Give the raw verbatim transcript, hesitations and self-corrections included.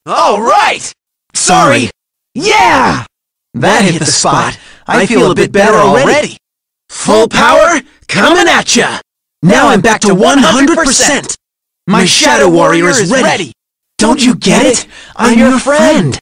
All right! Sorry. Yeah! That hit the spot. I feel a bit better already. Full power, coming at ya! Now I'm back to one hundred percent! My Shadow Warrior is ready! Don't you get it? I'm your friend!